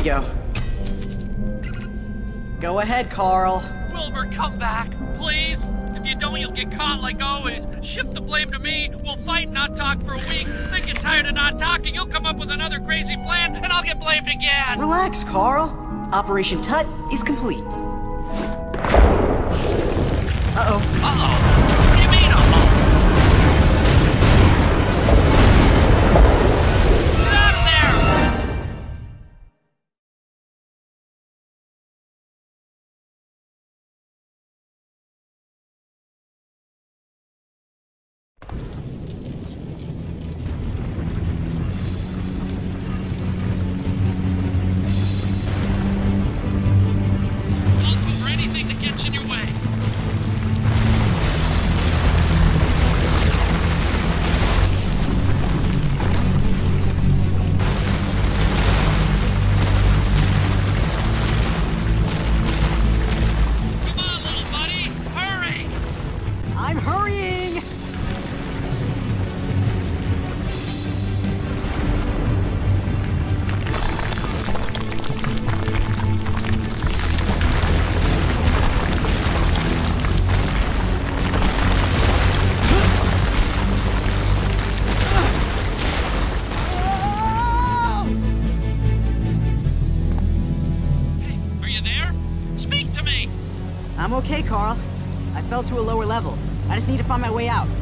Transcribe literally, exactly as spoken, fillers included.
we go. Go ahead, Carl. Wilbur, come back, please. If you don't, you'll get caught like always. Shift the blame to me. We'll fight and not talk for a week. Then get tired of not talking. You'll come up with another crazy plan, and I'll get blamed again. Relax, Carl. Operation Tut is complete. Uh-oh. Uh-oh. What do you mean, uh-oh? Get out of there! Look for anything that gets in your way. Come on, little buddy, hurry! I'm hurrying! Hey, are you there? Speak to me! I'm okay, Carl. I fell to a lower level. I just need to find my way out.